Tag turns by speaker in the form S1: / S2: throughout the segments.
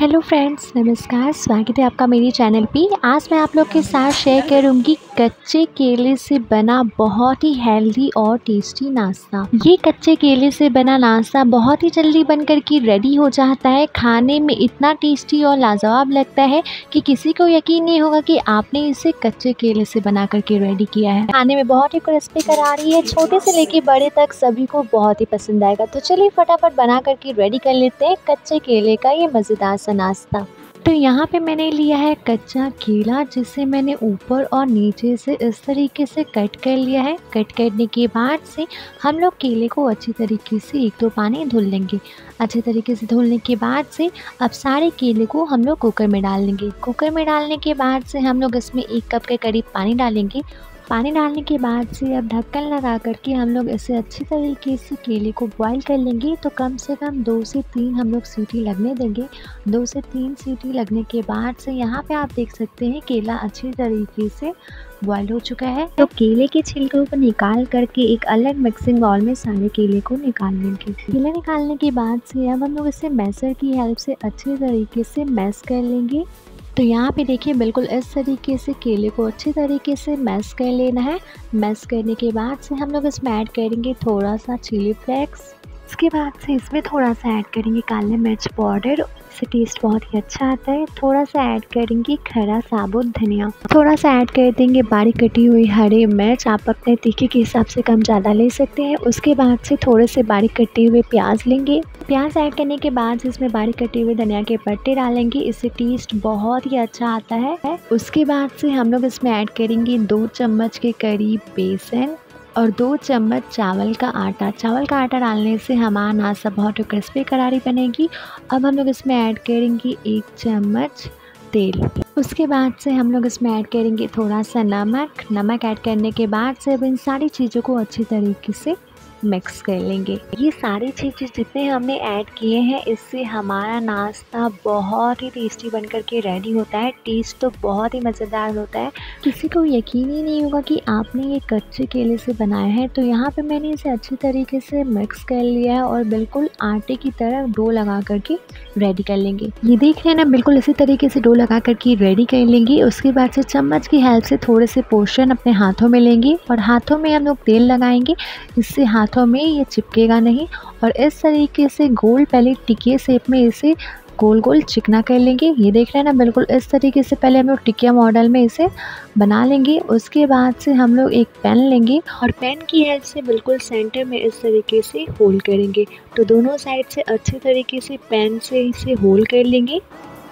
S1: Hello friends, नमस्कार। स्वागत है आपका मेरे चैनल पे। आज मैं आप लोग के साथ शेयर करूंगी कच्चे केले से बना बहुत ही हेल्दी और टेस्टी नाश्ता। ये कच्चे केले से बना नाश्ता बहुत ही जल्दी बनकर के रेडी हो जाता है। खाने में इतना टेस्टी और लाजवाब लगता है कि किसी को यकीन नहीं होगा कि आपने इसे कच्चे केले से बना करके रेडी किया है। खाने में बहुत ही क्रिस्पी करारी है, छोटे से लेके बड़े तक सभी को बहुत ही पसंद आएगा। तो चलिए फटाफट बना करके रेडी कर लेते हैं कच्चे केले का ये मज़ेदार नाश्ता। तो यहाँ पे मैंने लिया है कच्चा केला, जिसे मैंने ऊपर और नीचे से इस तरीके से कट कर लिया है। कट करने के बाद से हम लोग केले को अच्छी तरीके से 1-2 पानी धुल लेंगे। अच्छे तरीके से धुलने के बाद से अब सारे केले को हम लोग कुकर में डाल लेंगे। कुकर में डालने के बाद से हम लोग इसमें 1 कप के करीब पानी डालेंगे। पानी डालने के बाद से अब ढक्कन लगा करके हम लोग इसे अच्छी तरीके से केले को बॉईल कर लेंगे। तो कम से कम 2 से 3 हम लोग सीटी लगने देंगे। 2 से 3 सीटी लगने के बाद से यहाँ पे आप देख सकते हैं केला अच्छी तरीके से बॉईल हो चुका है। तो केले के छिलकों को निकाल करके एक अलग मिक्सिंग बाउल में सारे केले को निकाल लेंगे। केले निकालने के बाद से अब हम लोग इसे मैसर की हेल्प से अच्छी तरीके से मैश कर लेंगे। तो यहाँ पे देखिए बिल्कुल इस तरीके से केले को अच्छी तरीके से मैश कर लेना है। मैश करने के बाद से हम लोग इसमें ऐड करेंगे थोड़ा सा चिली फ्लेक्स। उसके बाद से इसमें थोड़ा सा ऐड करेंगे काली मिर्च पाउडर, इससे टेस्ट बहुत ही अच्छा आता है। थोड़ा सा ऐड करेंगे खड़ा साबुत धनिया, थोड़ा सा ऐड कर देंगे बारीक कटी हुई हरी मिर्च। आप अपने तीखे के हिसाब से कम ज़्यादा ले सकते हैं। उसके बाद से थोड़े से बारीक कटे हुए प्याज लेंगे। प्याज ऐड करने के बाद इसमें बारीक कटे हुए धनिया के पत्ते डालेंगे, इससे टेस्ट बहुत ही अच्छा आता है। उसके बाद से हम लोग इसमें ऐड करेंगे 2 चम्मच के करीब बेसन और 2 चम्मच चावल का आटा। चावल का आटा डालने से हमारा नाश्ता बहुत ही क्रिस्पी करारी बनेगी। अब हम लोग इसमें ऐड करेंगे 1 चम्मच तेल। उसके बाद से हम लोग इसमें ऐड करेंगे थोड़ा सा नमक ऐड करने के बाद से अब इन सारी चीज़ों को अच्छी तरीके से मिक्स कर लेंगे। ये सारी चीज़ें जितने हमने ऐड किए हैं, इससे हमारा नाश्ता बहुत ही टेस्टी बनकर के रेडी होता है। टेस्ट तो बहुत ही मज़ेदार होता है, किसी को यकीन ही नहीं होगा कि आपने ये कच्चे केले से बनाया है। तो यहाँ पे मैंने इसे अच्छी तरीके से मिक्स कर लिया है और बिल्कुल आटे की तरह डो लगा करके रेडी कर लेंगे। ये देख रहे हैं ना, बिल्कुल इसी तरीके से डो लगा करके रेडी कर लेंगे। उसके बाद से चम्मच की हेल्प से थोड़े से पोर्शन अपने हाथों में लेंगे और हाथों में हम लोग तेल लगाएंगे। इससे हाथों में ये चिपकेगा नहीं और इस तरीके से गोल पहले टिकिया शेप में इसे गोल गोल चिकना कर लेंगे। ये देख रहे हैं ना, बिल्कुल इस तरीके से पहले हम लोग टिकिया मॉडल में इसे बना लेंगे। उसके बाद से हम लोग एक पेन लेंगे और पेन की हेल्प से बिल्कुल सेंटर में इस तरीके से होल करेंगे। तो दोनों साइड से अच्छे तरीके से पेन से इसे होल कर लेंगे।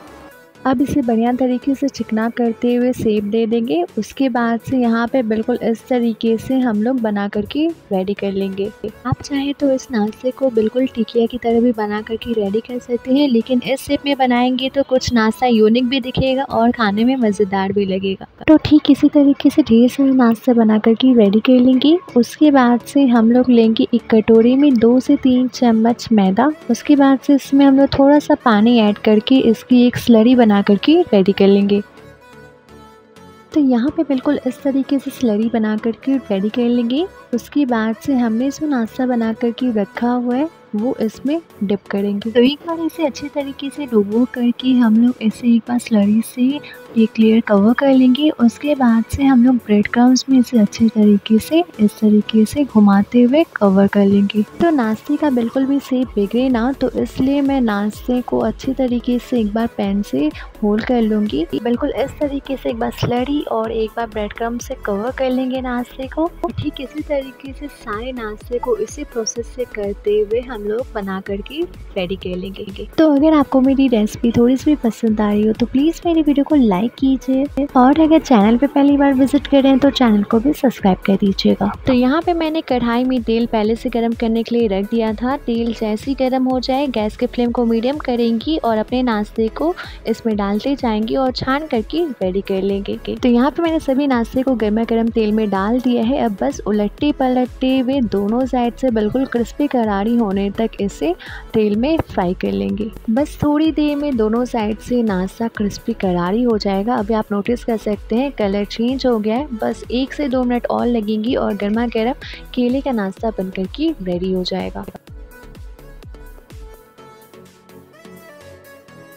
S1: अब इसे बढ़िया तरीके से चिकना करते हुए शेप दे देंगे। उसके बाद से यहाँ पे बिल्कुल इस तरीके से हम लोग बना करके रेडी कर लेंगे। आप चाहे तो इस नाश्ते को बिल्कुल टिकिया की तरह भी बना करके रेडी कर सकते हैं, लेकिन इस शेप में बनाएंगे तो कुछ नाश्ता यूनिक भी दिखेगा और खाने में मज़ेदार भी लगेगा। तो ठीक इसी तरीके से ढेर सारे नाश्ता बना करके रेडी कर लेंगे। उसके बाद से हम लोग लेंगे एक कटोरी में 2 से 3 चम्मच मैदा। उसके बाद से इसमें हम लोग थोड़ा सा पानी ऐड करके इसकी एक स्लरी बना करके रेडी कर लेंगे। तो यहाँ पे बिल्कुल इस तरीके से स्लरी बना करके रेडी कर लेंगे। उसके बाद से हमने जो नाश्ता बना करके रखा हुआ है वो इसमें डिप करेंगे। तो एक बार इसे अच्छे तरीके से डुबो करके हम लोग इसे एक बार स्लरी से एक लेयर कवर कर लेंगे। उसके बाद से हम लोग ब्रेड क्रम्स में इसे अच्छे तरीके से इस तरीके से घुमाते हुए कवर कर लेंगे। तो नाश्ते का बिल्कुल भी शेप बिगड़े ना, तो इसलिए मैं नाश्ते को अच्छी तरीके से एक बार पेन से होल कर लूँगी। बिल्कुल इस तरीके से एक बार स्लरी और एक बार ब्रेड क्रम से कवर कर लेंगे नाश्ते को। ठीक इसी तरीके से सारे नाश्ते को इसी प्रोसेस से करते हुए हम लोग बना करके रेडी कर लेंगे। तो अगर आपको मेरी रेसिपी थोड़ी सी भी पसंद आ रही हो तो प्लीज़ मेरी वीडियो को लाइक कीजिए और अगर चैनल पे पहली बार विजिट करें तो चैनल को भी सब्सक्राइब कर दीजिएगा। तो यहाँ पे मैंने कढ़ाई में तेल पहले से गर्म करने के लिए रख दिया था। तेल जैसे ही गर्म हो जाए गैस के फ्लेम को मीडियम करेंगी और अपने नाश्ते को इसमें डालते जाएंगे और छान करके रेडी कर लेंगे। तो यहाँ पे मैंने सभी नाश्ते को गर्मा गर्म तेल में डाल दिया है। अब बस उलटते पलटते हुए दोनों साइड से बिल्कुल क्रिस्पी करारी होने तक इसे तेल में फ्राई कर लेंगे। बस थोड़ी देर में दोनों साइड से नाश्ता क्रिस्पी करारी हो जाएगा। अभी आप नोटिस कर सकते हैं कलर चेंज हो गया है। बस 1 से 2 मिनट और लगेंगी और गर्मा गर्म केले का नाश्ता बनकर के रेडी हो जाएगा।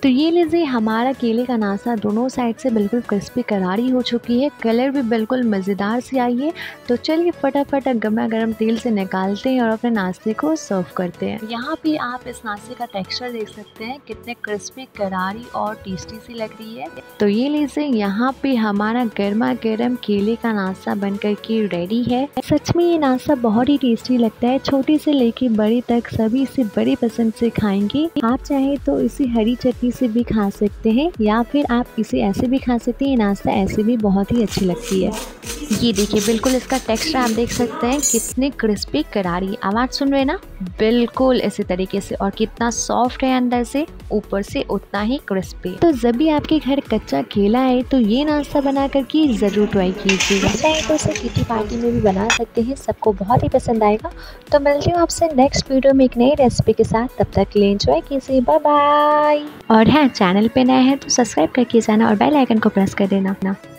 S1: तो ये लीजिए हमारा केले का नाश्ता दोनों साइड से बिल्कुल क्रिस्पी करारी हो चुकी है, कलर भी बिल्कुल मज़ेदार सी आई है। तो चलिए फटाफट गरमा गर्म तेल से निकालते हैं और अपने नाश्ते को सर्व करते हैं। यहाँ पे आप इस नाश्ते का टेक्सचर देख सकते हैं, कितने क्रिस्पी करारी और टेस्टी सी लग रही है। तो ये लीजिए यहाँ पे हमारा गर्मा गर्म केले का नाश्ता बनकर के रेडी है। सच में ये नाश्ता बहुत ही टेस्टी लगता है, छोटी से लेके बड़ी तक सभी इसे बड़ी पसंद से खाएंगे। आप चाहे तो इसे हरी चटनी से भी खा सकते हैं या फिर आप इसे ऐसे भी खा सकते हैं। नाश्ता ऐसे भी बहुत ही अच्छी लगती है। ये देखिए बिल्कुल इसका टेक्सचर आप देख सकते हैं, कितने क्रिस्पी करारी, आवाज़ सुन रहे हैं ना, बिल्कुल इसी तरीके से, और कितना सॉफ्ट है अंदर से, ऊपर से उतना ही क्रिस्पी। तो जब भी आपके घर कच्चा केला है तो ये नाश्ता बना करके ज़रूर ट्राई कीजिएगा। चाहे तो इसे किटी पार्टी में भी बना सकते हैं, सबको बहुत ही पसंद आएगा। तो मिलती हूँ आपसे नेक्स्ट वीडियो में एक नई रेसिपी के साथ, तब तक के लिए एंजॉय कीजिए, बाय बाय। और हाँ, चैनल पे नए हैं तो सब्सक्राइब करके जाना और बेल आइकन को प्रेस कर देना।